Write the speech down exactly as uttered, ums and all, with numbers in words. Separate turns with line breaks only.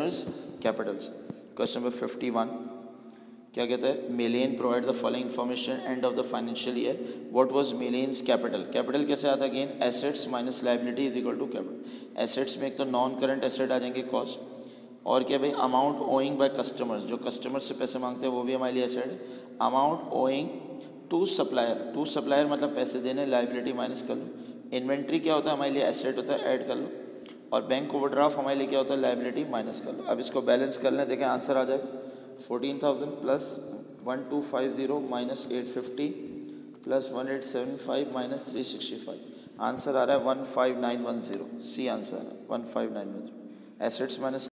Customers capital से। Question number fifty one क्या कहता है, मेलेन provide the following information end of the financial year, what was मेलेन्स कैपिटल। कैपिटल कैसे आता है, again assets minus liability is equal to capital. Assets में एक तो नॉन करंट एसेट आ जाएंगे कॉस्ट, और क्या भाई अमाउंट ओइंग बाय कस्टमर्स, जो कस्टमर से पैसे मांगते हैं वो भी हमारे लिए एसेट है। Amount owing to supplier, to supplier मतलब पैसे देने, लायबिलिटी माइनस कर लो। इन्वेंट्री क्या होता है हमारे लिए एसेट होता है, ऐड कर लो। और बैंक ओवरड्राफ्ट हमारे लिए क्या होता है, लायबिलिटी माइनस कर लो। अब इसको बैलेंस कर लें, देखें आंसर आ जाएगा fourteen thousand plus one two five zero minus eight fifty plus one eight seven five minus three sixty five. Answer आ रहा है one five nine one zero, C answer है one five nine one zero. Assets minus